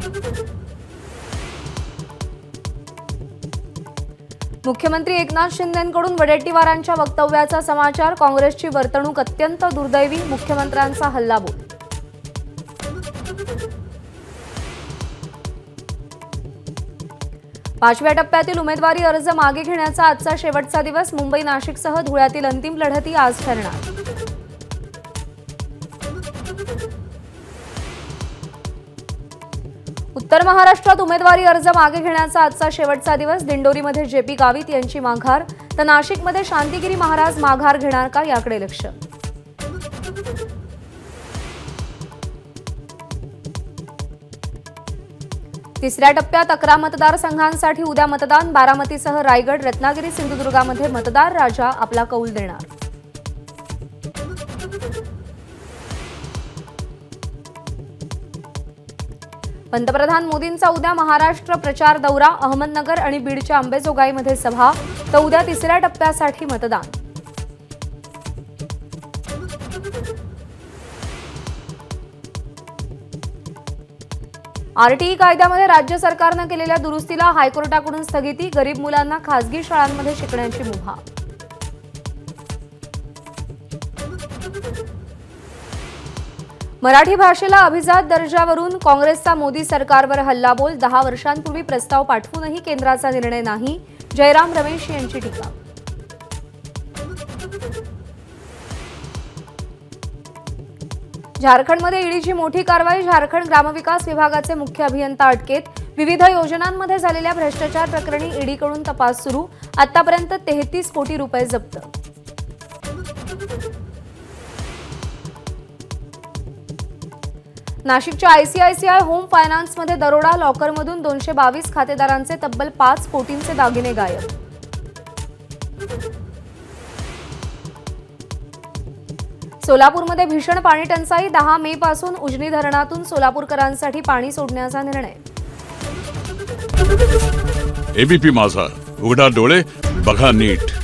मुख्यमंत्री एकनाथ शिंदेंकडून वडेट्टीवारांच्या वक्तव्याचा समाचार। काँग्रेसची वर्तणूक अत्यंत दुर्दैवी, मुख्यमंत्र्यांचा हल्लाबोल। पाचव्या टप्प्यातील उमेदवारी अर्ज मागे घेण्याचा आजचा शेवटचा दिवस। मुंबई नाशिकसह धुळ्यातील अंतिम लढती आज ठरणार। उत्तर महाराष्ट्रात उमेदवारी अर्ज मागे घेण्याचा आजचा शेवटचा दिवस। दिंडोरीमध्ये जेपी गावित यांची माघार, तर नाशिकमध्ये शांतिगिरी महाराज माघार घेणार का याकडे लक्ष। तिसऱ्या टप्प्यात 11 मतदारसंघांसाठी उद्या मतदान। बारामतीसह रायगड, रत्नागिरी, सिंधुदुर्गामध्ये मतदार राजा आपला कौल देणार। पंतप्रधान मोदींचा उद्या महाराष्ट्र प्रचार दौरा। अहमदनगर आणि बीडच्या अंबेजोगाईमध्ये सभा, तर उद्या तिसऱ्या टप्प्यासाठी मतदान। आरटीई कायद्यामध्ये राज्य सरकारने केलेल्या दुरुस्तीला हायकोर्टाकडून स्थगिती। गरीब मुलांना खासगी शाळांमध्ये शिकण्याची मुभा। मराठी भाषेला अभिजात दर्जावरून काँग्रेसचा मोदी सरकारवर हल्लाबोल। 10 वर्षांपूर्वी प्रस्ताव पाठवूनही केंद्राचा निर्णय नाही, जयराम रमेश यांची टीका। झारखंडमध्ये ईडीची मोठी कारवाई। झारखंड ग्रामविकास विभागाचे मुख्य अभियंता अटकेत। विविध योजनांमध्ये झालेल्या भ्रष्टाचार प्रकरणी ईडीकडून तपास सुरू। आतापर्यंत 33 कोटी रुपये जप्त। नाशिकच्या आयसीआयसीआय होम फायनान्समध्ये दरोडा। लॉकरमधून 222 खातेदारांचे तब्बल 5 कोटींचे दागिने गायब। सोलापूरमध्ये भीषण पाणी टंचाई। 10 मे पासून उजनी धरणातून सोलापूरकरांसाठी पाणी सोडण्याचा निर्णय। एबीपी माझा, उघडा डोळे बघा नीट।